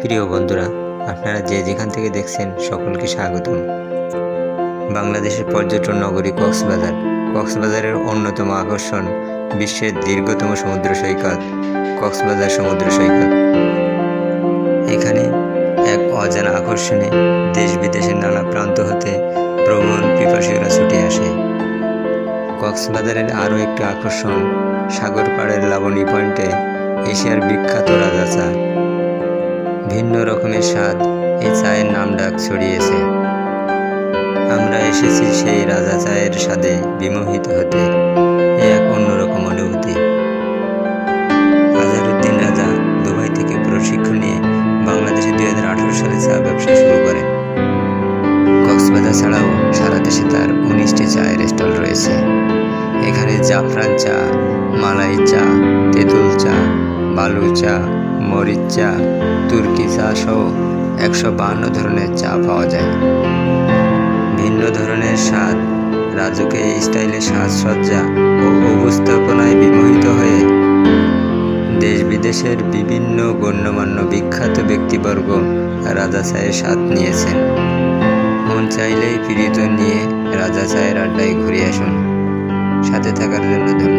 প্রিয় বন্ধুরা, আপনারা যে যেখান থেকে দেখছেন সকলকে স্বাগতম। বাংলাদেশের পর্যটন নগরী কক্সবাজার। কক্সবাজারের অন্যতম আকর্ষণ বিশ্বের দীর্ঘতম সমুদ্র সৈকত কক্সবাজার সমুদ্র সৈকত। এখানে এক অজানা আকর্ষণে দেশ বিদেশের নানা প্রান্ত হতে ভ্রমণ পিপাসুরা ছুটে আসে। কক্সবাজারের আরও একটি আকর্ষণ সাগর পাড়ের লাবণী পয়েন্টে এশিয়ার বিখ্যাত রাজা চা। ভিন্ন রকমের স্বাদ এই চায়ের নামডাক ছড়িয়েছে। আমরা এসেছি সেই রাজা চায়ের স্বাদে বিমোহিত হতে। এক অন্যরকম অনুভূতি। আজহারউদ্দিন রাজা দুবাই থেকে প্রশিক্ষণ নিয়ে বাংলাদেশে 2018 সালে চা ব্যবসা শুরু করেন। কক্সবাজার ছাড়াও সারা দেশে তার 19টি চায়ের স্টল রয়েছে। এখানে জাফরান চা, মালাই চা, তেঁতুল চা, বালু চা, মরিচ চা, তুর্কি চা সহ 152 ধরনের চা পাওয়া যায়। ভিন্ন ধরনের স্বাদ, রাজকীয় স্টাইলের সাজসজ্জা ও উপস্থাপনায় বিমোহিত হয়ে দেশ বিদেশের বিভিন্ন গণ্যমান্য বিখ্যাত ব্যক্তিবর্গ রাজা চায়ের স্বাদ নিয়েছেন। মন চাইলেই প্রিয়জন নিয়ে রাজা চায়ের আড্ডায় ঘুরে আসুন। সাথে থাকার জন্য ধন্যবাদ।